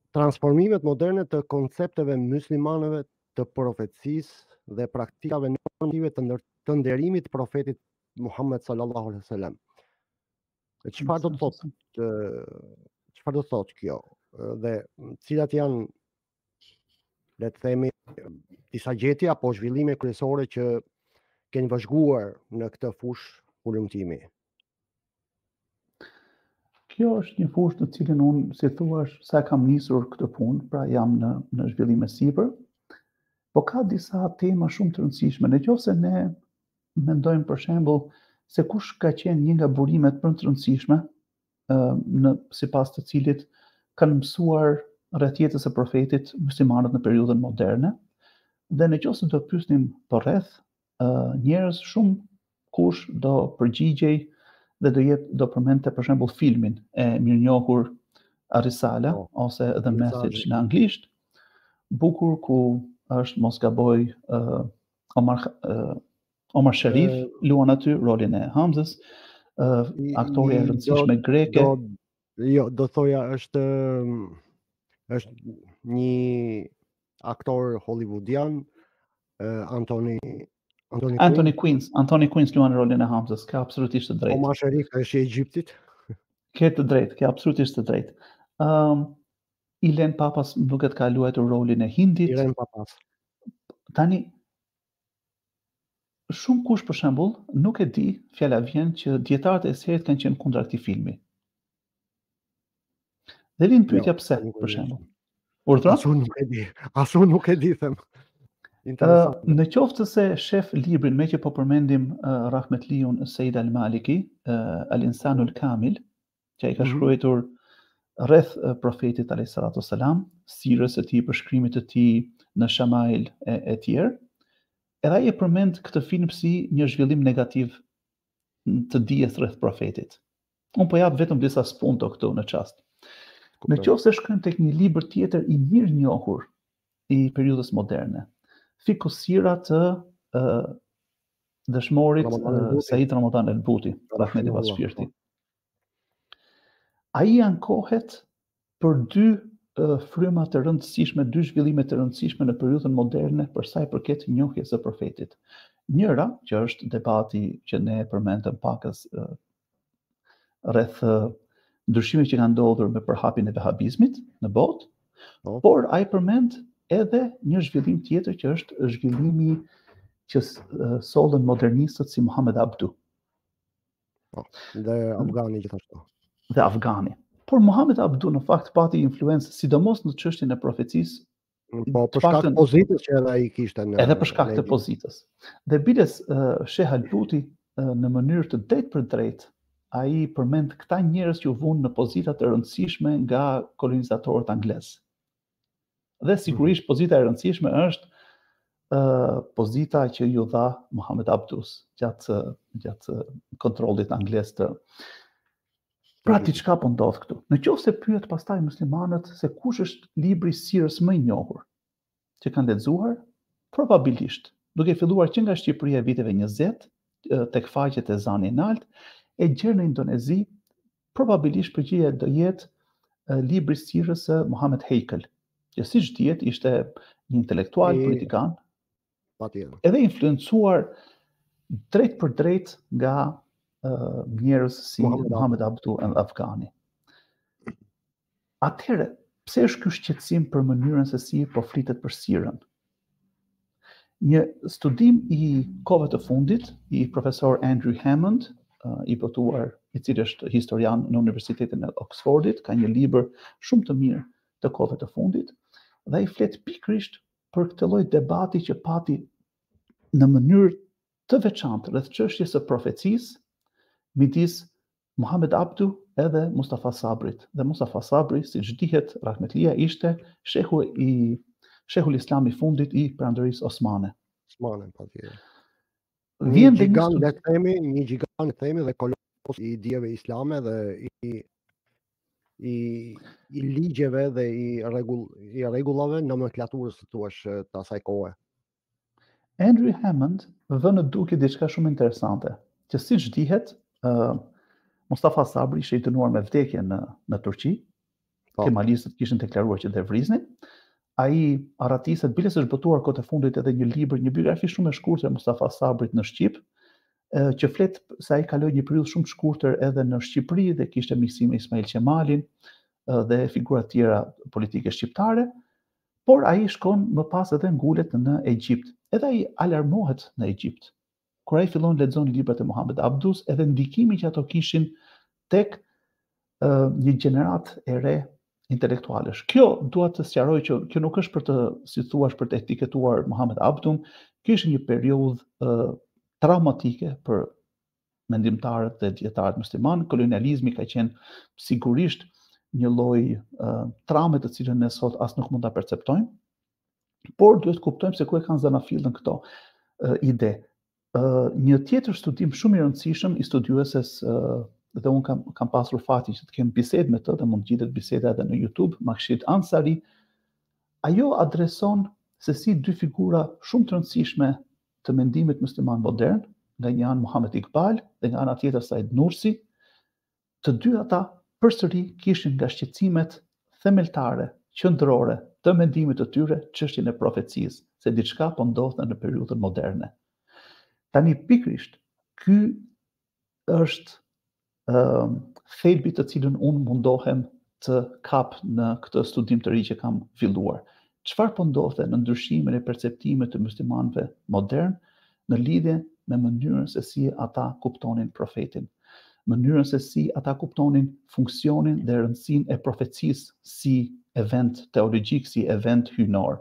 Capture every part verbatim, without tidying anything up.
transformimet moderne të koncepteve muslimanëve të profecisë dhe praktikave normative të, ndër, të nderimit Profetit Muhamed sallallahu alaihi wasallam. Çfarë do të thotë çfarë do të thotë kjo? Dhe cilat janë, le të themi, disa gjetje apo zhvillime kryesore që keni vazhguar në këtë fushë hulumtimi? Kjo është një fushë në cilën unë, si thuash, sa kam nisur këtë punë, pra jam në, në zhvillime sipër, po ka disa tema shumë të rëndësishme. Nëse ne mendojmë për shembull se kush ka qenë një nga burimet më të rëndësishme, në sipas të cilit kanë mësuar rreth jetës së profetit muslimanët në periudhën moderne, dhe nëse do pyesnim për rreth, njerëz shumë kush do përgjigjej dhe do jetë do përmendte për shembull filmin e mirënjohur Arisala oh, ose The Message në anglisht, bukur ku është mos gaboj uh, Omar uh, Omar Sharif uh, luan aty rolin e Hamzës, uh, aktorja e rëndësishme greke. Do, jo, do thoja është është një aktor hollywoodian, uh, Anthony Anthony, Anthony Quinn, Anthony Quinn luan rolin e Hamzës, ka absolutisht të drejtë. Omar Sharif është i Egjiptit. Ke të drejtë, ke absolutisht të drejtë. Um, Ilen Papas më duket ka luajtur rolin e Hindit. Ilen Papas. Tani shumë kush për shembull nuk e di, fjala vjen që dietarët e serit kanë qenë kundër këtij filmi. Dhe vjen pyetja jo, pse, për shembull. Urdhra? Asu nuk e di. Asu nuk e di them. Uh, në qoftë se shef librin, me që po përmendim uh, Rahmetliun Sejd al-Maliki, uh, Al-Insanul Kamil, që ai ka shkruar rreth uh, profetit alayhis salatu wassalam, sirrës së tij, përshkrimit të tij në Shamail e, e tjerë, edhe ai e përmend këtë film si një zhvillim negativ të dijes rreth profetit. Unë po jap vetëm disa spunto këtu në çast. Në qoftë se shkojmë tek një libër tjetër i mirë njohur i periudhës moderne, Fikusira të uh, dëshmorit uh, Said Ramadan el-Buti, rahmeti pas shpirti. Ai ankohet për dy uh, fryma të rëndësishme, dy zhvillime të rëndësishme në periudhën moderne për sa i përket njohjes së profetit. Njëra, që është debati që ne përmendëm pakës uh, rreth uh, ndryshimeve që kanë ndodhur me përhapjen e vehabizmit në botë, oh. por ai përmend edhe një zhvillim tjetër që është zhvillimi që uh, sollën modernistët si Muhamed Abdu. Po, dhe Afgani gjithashtu. Dhe Afgani. Por Muhamed Abdu në fakt pati influencë sidomos në çështjen e profecisë. Po për shkak të pozitës që edhe ai kishte në. Edhe për shkak të pozitës. Dhe biles uh, Sheh al-Buti uh, në mënyrë të drejtë për drejtë, ai përmend këta njerëz që u vunë në pozita të rëndësishme nga kolonizatorët anglezë. Dhe sigurisht pozita e rëndësishme është uh, pozita që ju dha Muhamed Abdus gjatë gjatë kontrollit anglez të. Pra diçka po ndodh këtu. Në qoftë se pyet pastaj muslimanët se kush është libri i sirrës më i njohur që kanë lexuar, probabilisht, duke filluar që nga Shqipëria e viteve njëzet, tek faqet e Zani Nalt, e gjerë në Indonezi, probabilisht përgjigja do jetë uh, libri i sirrës së Muhammad Heikel, që siç dihet ishte një intelektual e... politikan, patjetër, edhe influencuar drejt për drejt nga uh, njerëz si Muhammad, Muhammad Abdu al-Afghani. Atëherë, pse është ky shqetësim për mënyrën se si po flitet për sirrën? Një studim i kohëve të fundit i profesor Andrew Hammond, uh, i botuar, i cili është historian në Universitetin e Oxfordit, ka një libër shumë të mirë të kohëve të fundit, dhe i flet pikërisht për këtë lloj debati që pati në mënyrë të veçantë rreth çështjes së profecisë midis Muhammad Abdu edhe Mustafa Sabrit. Dhe Mustafa Sabri, siç dihet, rahmetlia ishte shehu i shehu i Islam i fundit i Perandorisë Osmane. Osmane, patjetër. Vjen një gigant, le të themi, një gigant themi dhe kolos i dijeve islame dhe i i i ligjeve dhe i rregull i rregullave nomenklaturës së thuaç të asaj kohe. Andrew Hammond vën në duke diçka shumë interesante, që siç dihet, uh, Mustafa Sabri ishte i dënuar me vdekje në në Turqi, kemalistët kishin deklaruar që do vrisnin. Ai arratiset, biles është botuar kohët e fundit edhe një libër, një biografi shumë e shkurtër Mustafa Sabrit në Shqip, që flet se ai kaloi një periudhë shumë të shkurtër edhe në Shqipëri dhe kishte miqësi me Ismail Qemalin dhe figura të tjera politike shqiptare, por ai shkon më pas edhe ngulet në Egjipt. Edhe ai alarmohet në Egjipt. Kur ai fillon lexon librat e Muhamed Abdus, edhe ndikimi që ato kishin tek uh, një gjenerat e re intelektualesh. Kjo dua të sqaroj që kjo nuk është për të, si thuash, për të etiketuar Muhamed Abdun, kjo është një periudhë uh, traumatike për mendimtarët dhe dietarët musliman. Kolonializmi ka qenë sigurisht një lloj uh, traume të cilën ne sot as nuk mund ta perceptojmë, por duhet të kuptojmë se ku e kanë zanafillën këto uh, ide. Uh, një tjetër studim shumë i rëndësishëm i studiueses uh, dhe unë kam, kam pasur fati që të kem bisedë me të dhe mund gjitet biseda edhe në YouTube, Makshit Ansari, ajo adreson se si dy figura shumë të rëndësishme të mendimit musliman modern, nga një anë Muhammad Iqbal dhe nga ana tjetër Said Nursi, të dy ata përsëri kishin nga shqetësimet themeltare, qendrore të mendimit të tyre çështjen e profecisë, se diçka po ndodhte në periudhën moderne. Tani pikrisht, ky është uh, thelbi të cilën unë mundohem të kap në këtë studim të ri që kam filluar. Çfarë po ndodhte në ndryshimin e perceptimit të muslimanëve modern në lidhje me mënyrën se si ata kuptonin profetin, mënyrën se si ata kuptonin funksionin dhe rëndësinë e profecisë si event teologjik, si event hyjnor.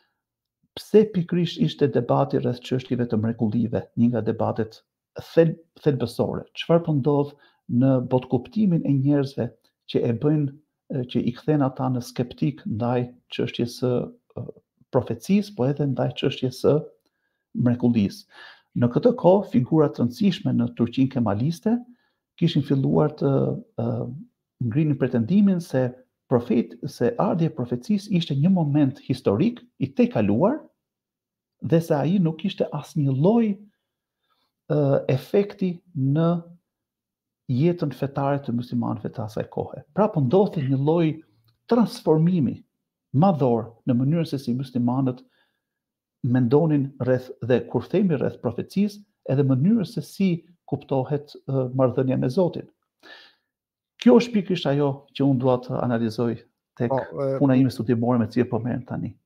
Pse pikrisht ishte debati rreth çështjeve të mrekullive, një nga debatet thel, thelbësore? Çfarë po ndodh në botkuptimin e njerëzve që e bëjnë, që i kthen ata në skeptik ndaj çështjes së profecisë, po edhe ndaj çështjes së mrekullisë? Në këtë kohë, figura të rëndësishme në Turqinë kemaliste kishin filluar të uh, ngrinin pretendimin se profet, se ardhja e profecisë ishte një moment historik i tejkaluar dhe se ai nuk kishte asnjë lloj uh, efekti në jetën fetare të muslimanëve të asaj kohe. Pra po ndodhte një lloj transformimi madhor në mënyrën se si muslimanët mendonin rreth, dhe kur themi rreth profecisë, edhe mënyrën se si kuptohet uh, marrëdhënia me Zotin. Kjo është pikërisht ajo që unë dua të analizoj tek po, puna ime studimore me cilë po merrem tani.